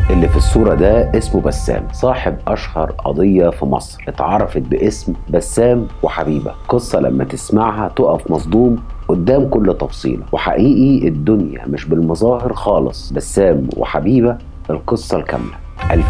اللي في الصورة ده اسمه بسام، صاحب أشهر قضية في مصر اتعرفت باسم بسام وحبيبة. قصة لما تسمعها تقف مصدوم قدام كل تفصيلة، وحقيقي الدنيا مش بالمظاهر خالص. بسام وحبيبة القصة الكاملة.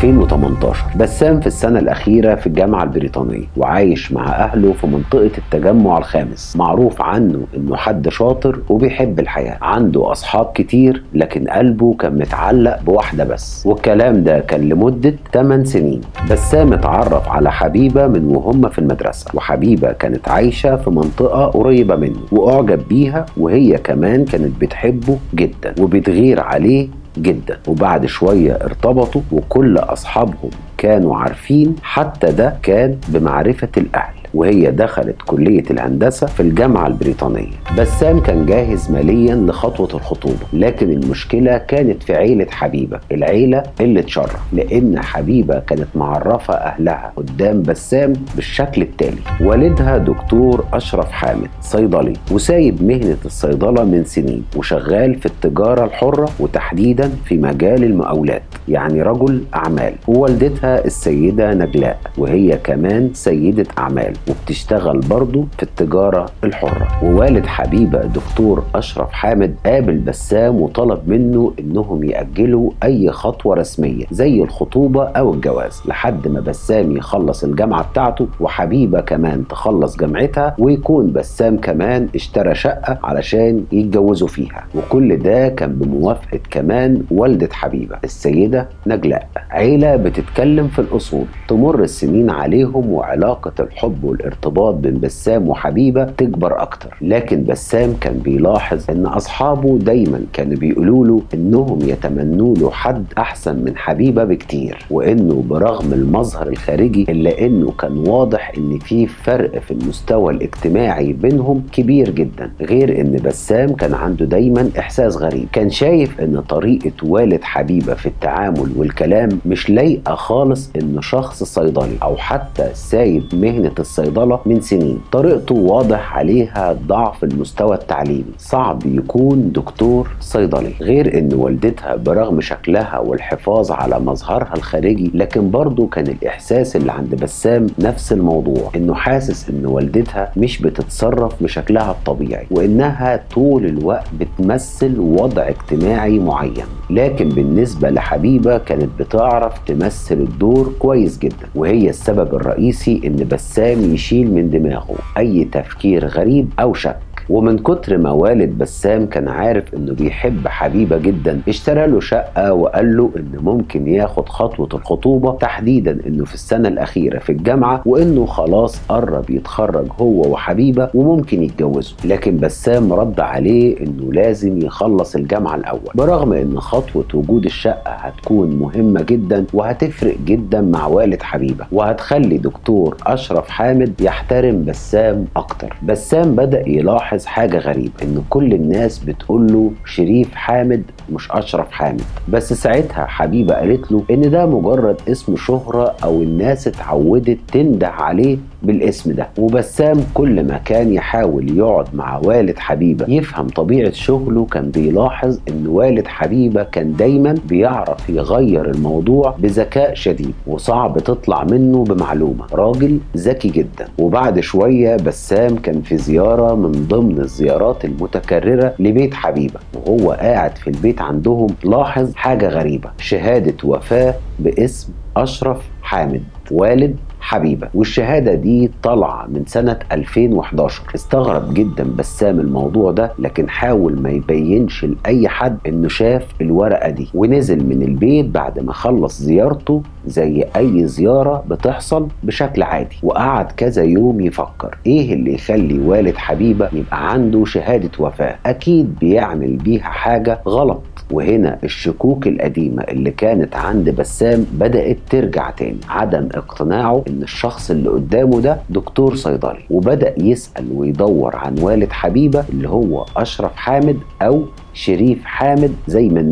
2018 بسام في السنة الأخيرة في الجامعة البريطانية وعايش مع أهله في منطقة التجمع الخامس. معروف عنه إنه حد شاطر وبيحب الحياة، عنده أصحاب كتير، لكن قلبه كان متعلق بواحدة بس، والكلام ده كان لمدة 8 سنين. بسام اتعرف على حبيبة من وهم في المدرسة، وحبيبة كانت عايشة في منطقة قريبة منه وأعجب بيها، وهي كمان كانت بتحبه جدا وبتغير عليه جدا. وبعد شوية ارتبطوا وكل أصحابهم كانوا عارفين، حتى ده كان بمعرفة الأهل. وهي دخلت كلية الهندسة في الجامعة البريطانية. بسام كان جاهز ماليا لخطوة الخطوبة، لكن المشكلة كانت في عيلة حبيبة، العيلة اللي تشرف، لأن حبيبة كانت معرفة أهلها قدام بسام بالشكل التالي: والدها دكتور أشرف حامد، صيدلي وسايب مهنة الصيدلة من سنين وشغال في التجارة الحرة وتحديدا في مجال المقاولات، يعني رجل أعمال. ووالدتها السيدة نجلاء، وهي كمان سيدة أعمال وبتشتغل برضه في التجارة الحرة. ووالد حبيبة دكتور أشرف حامد قابل بسام وطلب منه إنهم يأجلوا أي خطوة رسمية زي الخطوبة أو الجواز لحد ما بسام يخلص الجامعة بتاعته وحبيبة كمان تخلص جامعتها، ويكون بسام كمان اشترى شقة علشان يتجوزوا فيها. وكل ده كان بموافقة كمان والدة حبيبة السيدة نجلاء. عيلة بتتكلم في الأصول. تمر السنين عليهم وعلاقة الحب والارتباط بين بسام وحبيبة تكبر أكتر، لكن بسام كان بيلاحظ إن أصحابه دايما كانوا بيقولوا له إنهم يتمنوا له حد أحسن من حبيبة بكتير، وإنه برغم المظهر الخارجي إلا إنه كان واضح إن في فرق في المستوى الاجتماعي بينهم كبير جدا. غير إن بسام كان عنده دايما إحساس غريب، كان شايف إن طريقة والد حبيبة في التعامل والكلام مش لايقة خالص إنه شخص صيدلي أو حتى سايب مهنة الصيدلة من سنين. طريقته واضح عليها ضعف المستوى التعليمي، صعب يكون دكتور صيدلي. غير ان والدتها برغم شكلها والحفاظ على مظهرها الخارجي، لكن برضه كان الاحساس اللي عند بسام نفس الموضوع، انه حاسس ان والدتها مش بتتصرف بشكلها الطبيعي، وانها طول الوقت بتمثل وضع اجتماعي معين. لكن بالنسبة لحبيبة كانت بتعرف تمثل الدور كويس جدا، وهي السبب الرئيسي ان بسام يشيل من دماغه اي تفكير غريب او شك. ومن كتر ما والد بسام كان عارف انه بيحب حبيبة جدا، اشترى له شقة وقال له انه ممكن ياخد خطوة الخطوبة، تحديدا انه في السنة الاخيرة في الجامعة وانه خلاص قرب يتخرج هو وحبيبة وممكن يتجوزوا. لكن بسام رد عليه انه لازم يخلص الجامعة الاول، برغم ان خطوة وجود الشقة هتكون مهمة جدا وهتفرق جدا مع والد حبيبة وهتخلي دكتور أشرف حامد يحترم بسام اكتر. بسام بدأ يلاحظ حاجة غريبة، ان كل الناس بتقول له شريف حامد مش أشرف حامد، بس ساعتها حبيبة قالت له ان ده مجرد اسم شهرة او الناس اتعودت تنده عليه بالاسم ده. وبسام كل ما كان يحاول يقعد مع والد حبيبة يفهم طبيعة شغله، كان بيلاحظ ان والد حبيبة كان دايما بيعرف يغير الموضوع بذكاء شديد وصعب تطلع منه بمعلومة. راجل ذكي جدا. وبعد شوية بسام كان في زيارة من ضمن الزيارات المتكررة لبيت حبيبة، وهو قاعد في البيت عندهم لاحظ حاجة غريبة: شهادة وفاة باسم أشرف حامد والد حبيبة، والشهادة دي طالعة من سنة 2011. استغرب جدا بسام الموضوع ده، لكن حاول ما يبينش لأي حد انه شاف الورقة دي، ونزل من البيت بعد ما خلص زيارته زي اي زيارة بتحصل بشكل عادي، وقعد كذا يوم يفكر ايه اللي يخلي والد حبيبة يبقى عنده شهادة وفاة، اكيد بيعمل بيها حاجة غلط. وهنا الشكوك القديمة اللي كانت عند بسام بدأت ترجع تاني، عدم اقتناعه ان الشخص اللي قدامه ده دكتور صيدلي، وبدأ يسأل ويدور عن والد حبيبة اللي هو أشرف حامد أو شريف حامد زي ما الناس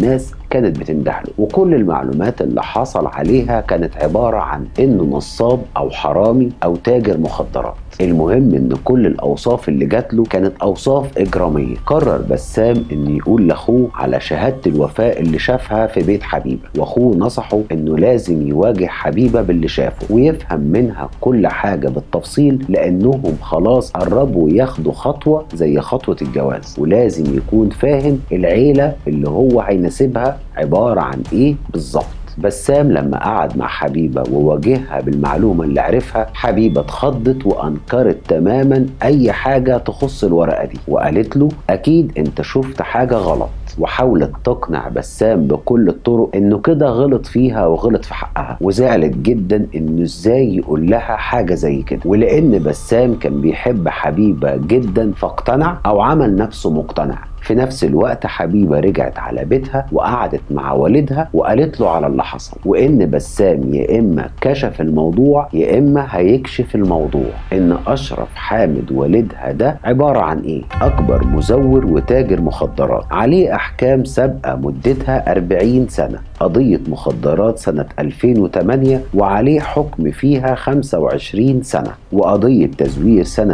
كانت بتندهله، وكل المعلومات اللي حصل عليها كانت عبارة عن انه نصاب او حرامي او تاجر مخدرات. المهم ان كل الاوصاف اللي جات له كانت اوصاف اجراميه. قرر بسام انه يقول لاخوه على شهاده الوفاء اللي شافها في بيت حبيبه، واخوه نصحه انه لازم يواجه حبيبه باللي شافه ويفهم منها كل حاجه بالتفصيل، لانهم خلاص قربوا ياخدوا خطوه زي خطوه الجواز، ولازم يكون فاهم العيله اللي هو هيناسبها عباره عن ايه بالظبط. بسام لما قعد مع حبيبة وواجهها بالمعلومة اللي عرفها، حبيبة اتخضت وأنكرت تماما أي حاجة تخص الورقة دي، وقالت له أكيد أنت شفت حاجة غلط، وحاولت تقنع بسام بكل الطرق انه كده غلط فيها وغلط في حقها، وزعلت جدا انه ازاي يقول لها حاجه زي كده. ولان بسام كان بيحب حبيبه جدا فاقتنع او عمل نفسه مقتنع. في نفس الوقت حبيبة رجعت على بيتها وقعدت مع والدها وقالت له على اللي حصل، وإن بسام يا إما كشف الموضوع يا إما هيكشف الموضوع. إن أشرف حامد والدها ده عبارة عن إيه؟ أكبر مزور وتاجر مخدرات، عليه أحكام سابقة مدتها 40 سنة، قضية مخدرات سنة 2008 وعليه حكم فيها 25 سنة، وقضية تزوير سنة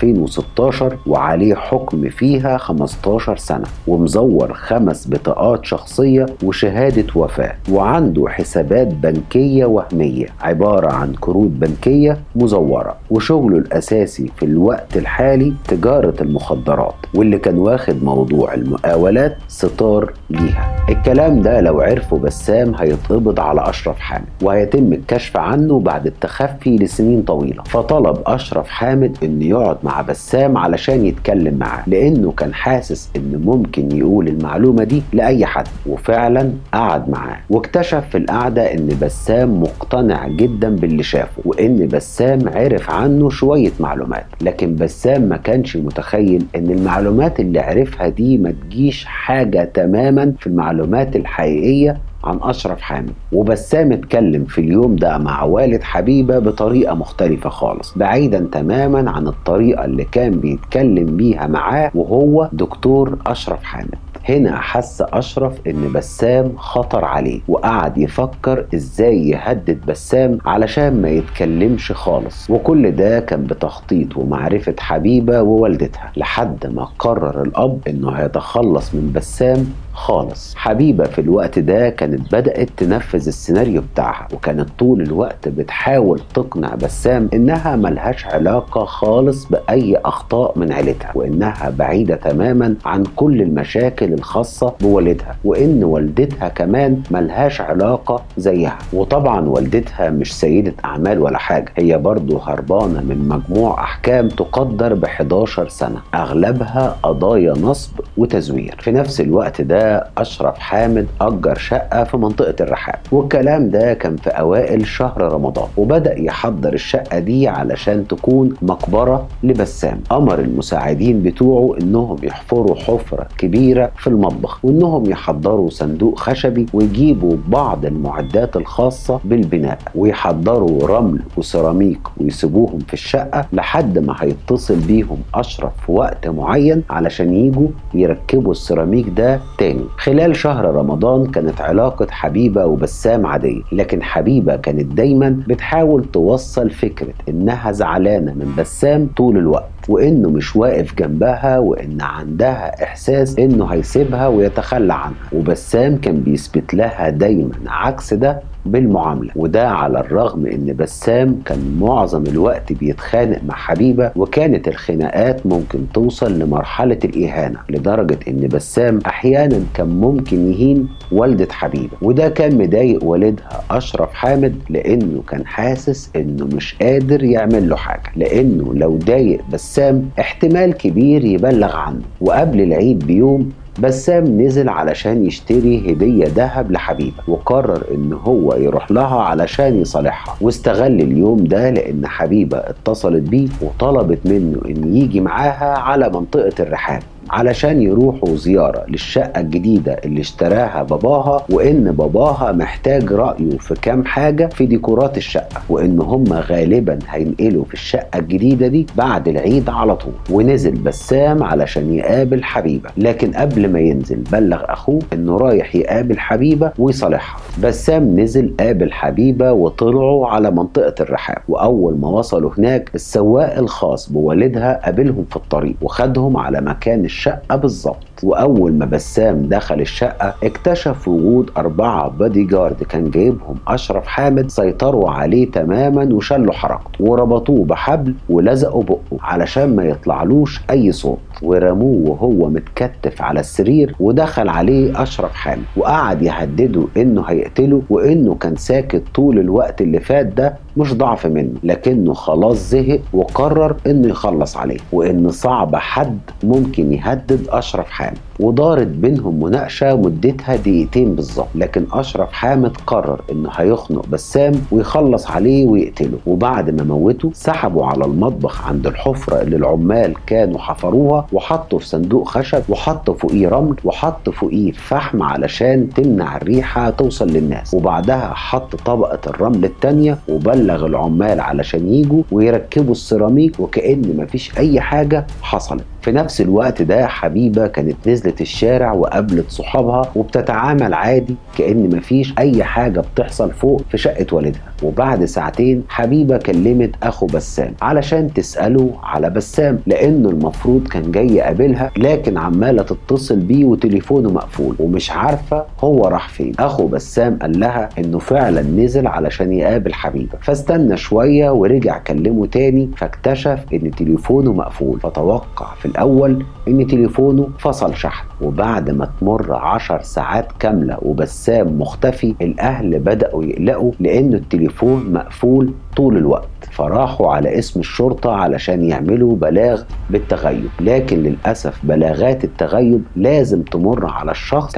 2016 وعليه حكم فيها 15 سنة، ومزور 5 بطاقات شخصية وشهادة وفاة، وعنده حسابات بنكية وهمية عبارة عن كروت بنكية مزورة، وشغله الأساسي في الوقت الحالي تجارة المخدرات، واللي كان واخد موضوع المقاولات ستار ليها. الكلام ده لو عرفه بسام هيتقبض على أشرف حامد وهيتم الكشف عنه بعد التخفي لسنين طويلة. فطلب أشرف حامد إنه يقعد مع بسام علشان يتكلم معاه، لأنه كان حاسس إنه ممكن يقول المعلومة دي لأي حد، وفعلا قعد معاه واكتشف في القعدة إن بسام مقتنع جدا باللي شافه، وإن بسام عرف عنه شوية معلومات، لكن بسام ما كانش متخيل إن المعلومات اللي عرفها دي ما تجيش حاجة تماما في المعلومات الحقيقية عن أشرف حامد. وبسام اتكلم في اليوم ده مع والد حبيبة بطريقة مختلفة خالص، بعيدا تماما عن الطريقة اللي كان بيتكلم بيها معاه وهو دكتور أشرف حامد. هنا حس أشرف إن بسام خطر عليه، وقعد يفكر إزاي يهدد بسام علشان ما يتكلمش خالص، وكل ده كان بتخطيط ومعرفة حبيبة ووالدتها، لحد ما قرر الأب إنه هيتخلص من بسام خالص. حبيبة في الوقت ده كانت بدأت تنفذ السيناريو بتاعها، وكانت طول الوقت بتحاول تقنع بسام إنها ملهاش علاقة خالص بأي أخطاء من عيلتها، وإنها بعيدة تماما عن كل المشاكل الخاصة بوالدها، وإن والدتها كمان ملهاش علاقة زيها. وطبعا والدتها مش سيدة أعمال ولا حاجة، هي برضو هربانة من مجموع أحكام تقدر ب11 سنة، أغلبها قضايا نصب وتزوير. في نفس الوقت ده أشرف حامد أجر شقة في منطقة الرحاب، والكلام ده كان في أوائل شهر رمضان، وبدأ يحضر الشقة دي علشان تكون مقبرة لبسام. أمر المساعدين بتوعه إنهم يحفروا حفرة كبيرة في المطبخ، وإنهم يحضروا صندوق خشبي ويجيبوا بعض المعدات الخاصة بالبناء، ويحضروا رمل وسيراميك ويسيبوهم في الشقة لحد ما هيتصل بيهم أشرف في وقت معين علشان يجوا يركبوا السيراميك ده تاني. خلال شهر رمضان كانت علاقة حبيبة وبسام عادية، لكن حبيبة كانت دايما بتحاول توصل فكرة إنها زعلانة من بسام طول الوقت، وإنه مش واقف جنبها، وإن عندها إحساس إنه هيسيبها ويتخلى عنها. وبسام كان بيثبت لها دايما عكس ده بالمعاملة، وده على الرغم ان بسام كان معظم الوقت بيتخانق مع حبيبة، وكانت الخناقات ممكن توصل لمرحلة الإهانة، لدرجة ان بسام احيانا كان ممكن يهين والدة حبيبة، وده كان مضايق والدها أشرف حامد، لانه كان حاسس انه مش قادر يعمل له حاجة، لانه لو ضايق بسام احتمال كبير يبلغ عنه. وقبل العيد بيوم بسام نزل علشان يشتري هدية ذهب لحبيبة، وقرر ان هو يروح لها علشان يصالحها، واستغل اليوم ده لان حبيبة اتصلت بيه وطلبت منه ان يجي معاها على منطقة الرحاب. علشان يروحوا زيارة للشقة الجديدة اللي اشتراها باباها، وإن باباها محتاج رأيه في كام حاجة في ديكورات الشقة، وإن هم غالبا هينقلوا في الشقة الجديدة دي بعد العيد على طول. ونزل بسام علشان يقابل حبيبة، لكن قبل ما ينزل بلغ أخوه إنه رايح يقابل حبيبة ويصالحها. بسام نزل قابل حبيبة وطلعوا على منطقة الرحاب، وأول ما وصلوا هناك السواق الخاص بوالدها قابلهم في الطريق وخدهم على مكان الشقة بالظبط. وأول ما بسام دخل الشقة اكتشف وجود 4 بادي جارد كان جايبهم أشرف حامد، سيطروا عليه تماما وشلوا حركته وربطوه بحبل ولزقوا بقه علشان ما يطلعلوش أي صوت، ورموه وهو متكتف على السرير. ودخل عليه أشرف حامد وقعد يهدده إنه هيقتله، وإنه كان ساكت طول الوقت اللي فات ده مش ضعف منه، لكنه خلاص زهق وقرر إنه يخلص عليه، وإن صعب حد ممكن يهدد أشرف حامد. ودارت بينهم مناقشة مدتها دقيقتين بالظبط، لكن أشرف حامد قرر إنه هيخنق بسام ويخلص عليه ويقتله. وبعد ما موته سحبوا على المطبخ عند الحفرة اللي العمال كانوا حفروها، وحطوا في صندوق خشب وحطوا فوقيه رمل وحط فوقيه فحم علشان تمنع الريحة توصل للناس. وبعدها حط طبقة الرمل التانية وبلغ العمال علشان يجوا ويركبوا السيراميك وكأن مفيش أي حاجة حصلت. في نفس الوقت ده حبيبة كانت نزلت الشارع وقابلت صحابها وبتتعامل عادي كأن مفيش أي حاجة بتحصل فوق في شقة والدها. وبعد ساعتين حبيبة كلمت أخو بسام علشان تسأله على بسام، لأنه المفروض كان جاي يقابلها، لكن عمالة تتصل بيه وتليفونه مقفول ومش عارفة هو راح فين. أخو بسام قال لها إنه فعلا نزل علشان يقابل حبيبة، فاستنى شوية ورجع كلمه تاني، فاكتشف إن تليفونه مقفول، فتوقع في الأول إن تليفونه فصل شحن. وبعد ما تمر 10 ساعات كاملة وبسام مختفي، الأهل بدأوا يقلقوا لأن التليفون مقفول طول الوقت، فراحوا على اسم الشرطة علشان يعملوا بلاغ بالتغيب. لكن للأسف بلاغات التغيب لازم تمر على الشخص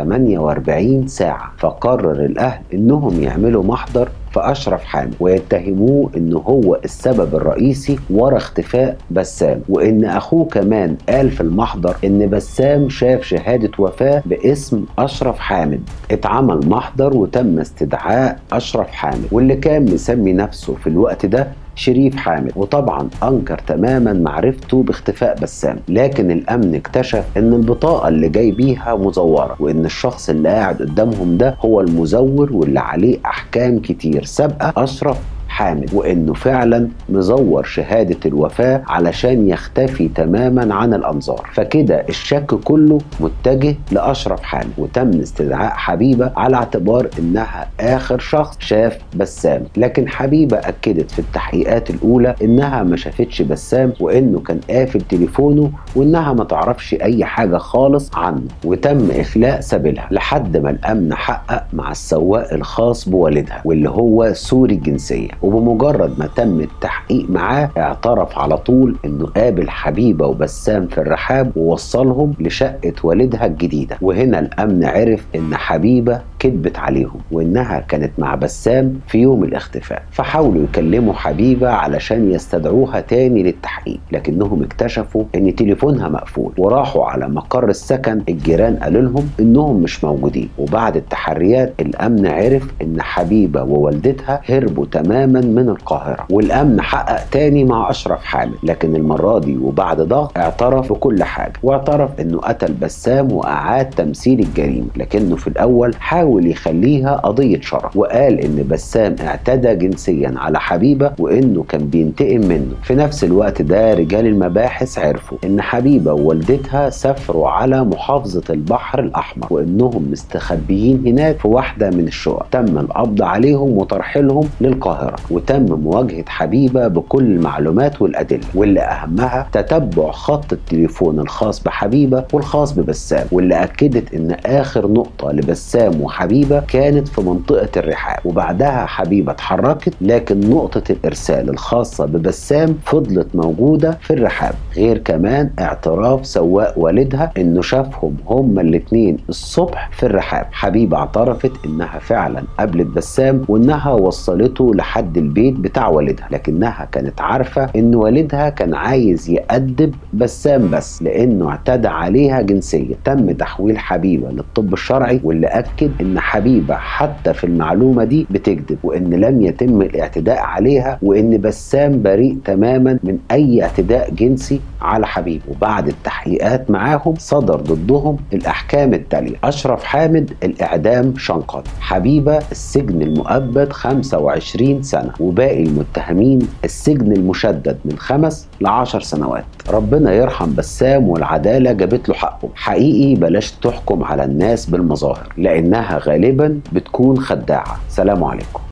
48 ساعة، فقرر الأهل إنهم يعملوا محضر في أشرف حامد ويتهموه إنه هو السبب الرئيسي ورا اختفاء بسام، وإن أخوه كمان قال في المحضر إن بسام شاف شهادة وفاة باسم أشرف حامد. اتعمل محضر وتم استدعاء أشرف حامد واللي كان مسمي نفسه في الوقت ده شريف حامد، وطبعا أنكر تماما معرفته باختفاء بسام. لكن الأمن اكتشف إن البطاقة اللي جاي بيها مزورة، وإن الشخص اللي قاعد قدامهم ده هو المزور واللي عليه أحكام كتير سابقة أشرف حامد، وإنه فعلا مزور شهادة الوفاة علشان يختفي تماما عن الأنظار. فكده الشك كله متجه لأشرف حامد، وتم استدعاء حبيبة على اعتبار إنها آخر شخص شاف بسام. لكن حبيبة أكدت في التحقيقات الأولى إنها ما شافتش بسام، وإنه كان قافل تليفونه، وإنها ما تعرفش أي حاجة خالص عنه، وتم إخلاء سبيلها لحد ما الأمن حقق مع السواق الخاص بوالدها واللي هو سوري الجنسية. وبمجرد ما تم التحقيق معاه اعترف على طول انه قابل حبيبة وبسام في الرحاب ووصلهم لشقة والدها الجديدة. وهنا الامن عرف ان حبيبة كذبت عليهم وانها كانت مع بسام في يوم الاختفاء، فحاولوا يكلموا حبيبة علشان يستدعوها تاني للتحقيق، لكنهم اكتشفوا ان تليفونها مقفول. وراحوا على مقر السكن، الجيران قالوا لهم انهم مش موجودين. وبعد التحريات الامن عرف ان حبيبة ووالدتها هربوا تماما من القاهرة. والأمن حقق تاني مع أشرف حامد، لكن المرة دي وبعد ضغط اعترف بكل حاجة، واعترف إنه قتل بسام وأعاد تمثيل الجريمة، لكنه في الأول حاول يخليها قضية شرف، وقال إن بسام اعتدى جنسيا على حبيبة وإنه كان بينتقم منه. في نفس الوقت ده رجال المباحث عرفوا إن حبيبة ووالدتها سافروا على محافظة البحر الأحمر، وإنهم مستخبيين هناك في واحدة من الشقق. تم القبض عليهم وترحيلهم للقاهرة، وتم مواجهة حبيبة بكل المعلومات والأدلة، واللي أهمها تتبع خط التليفون الخاص بحبيبة والخاص ببسام، واللي أكدت إن آخر نقطة لبسام حبيبة كانت في منطقة الرحاب، وبعدها حبيبة اتحركت، لكن نقطة الإرسال الخاصة ببسام فضلت موجودة في الرحاب. غير كمان اعتراف سواق والدها انه شافهم هما الاتنين الصبح في الرحاب. حبيبة اعترفت انها فعلا قابلت بسام وانها وصلته لحد البيت بتاع والدها، لكنها كانت عارفة ان والدها كان عايز يأدب بسام بس لانه اعتدى عليها جنسيا. تم تحويل حبيبة للطب الشرعي، واللي اكد ان حبيبة حتى في المعلومة دي بتكذب، وان لم يتم الاعتداء عليها، وان بسام بريء تماما من اي اعتداء جنسي على حبيبة. وبعد التحقيقات معاهم صدر ضدهم الاحكام التالية: اشرف حامد الاعدام شنقا، حبيبة السجن المؤبد 25 سنة، وباقي المتهمين السجن المشدد من 5 ل10 سنوات. ربنا يرحم بسام والعدالة جابت له حقه. حقيقي بلاش تحكم على الناس بالمظاهر لانها غالبا بتكون خداعة. سلام عليكم.